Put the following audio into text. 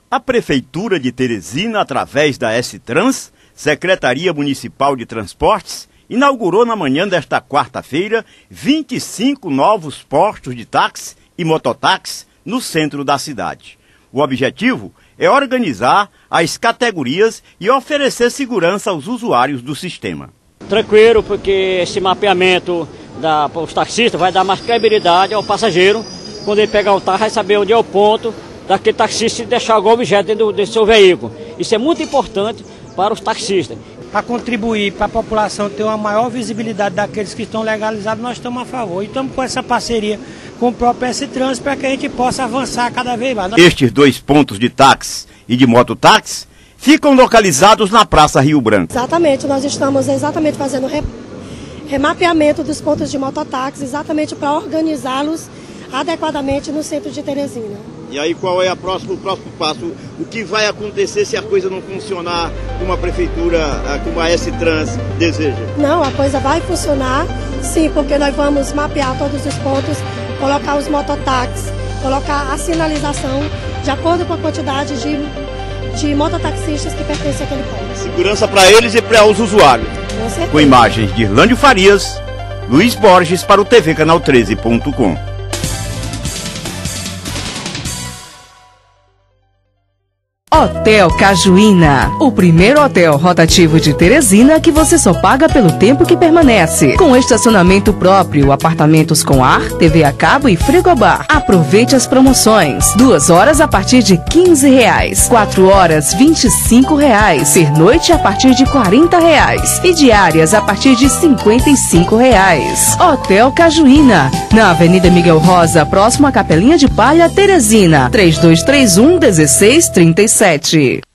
A Prefeitura de Teresina, através da S-Trans, Secretaria Municipal de Transportes, inaugurou na manhã desta quarta-feira 25 novos postos de táxi e mototáxi no centro da cidade. O objetivo é organizar as categorias e oferecer segurança aos usuários do sistema. Tranquilo, porque esse mapeamento para os taxistas vai dar mais credibilidade ao passageiro. Quando ele pegar o táxi, vai saber onde é o ponto daquele taxista e deixar algum objeto dentro do seu veículo. Isso é muito importante para os taxistas. Para contribuir para a população ter uma maior visibilidade daqueles que estão legalizados, nós estamos a favor. E estamos com essa parceria com o próprio S-Trans para que a gente possa avançar cada vez mais. Estes 2 pontos de táxi e de mototáxi ficam localizados na Praça Rio Branco. Exatamente, nós estamos fazendo remapeamento dos pontos de mototáxi, exatamente para organizá-los adequadamente no centro de Teresina. E aí qual é o próximo passo? O que vai acontecer se a coisa não funcionar como a Prefeitura, como a S-Trans deseja? Não, a coisa vai funcionar, sim, porque nós vamos mapear todos os pontos, colocar os mototáxis, colocar a sinalização de acordo com a quantidade de mototaxistas que pertencem àquele ponto. Segurança para eles e para os usuários. Com certeza. Com imagens de Irlândio Farias, Luiz Borges para o tvcanal13.com. Hotel Cajuína, o primeiro hotel rotativo de Teresina que você só paga pelo tempo que permanece. Com estacionamento próprio, apartamentos com ar, TV a cabo e frigobar. Aproveite as promoções. 2 horas a partir de R$15, 4 horas R$25, pernoite a partir de R$40 e diárias a partir de R$55. Hotel Cajuína, na Avenida Miguel Rosa, próximo à Capelinha de Palha, Teresina, 3231-1637.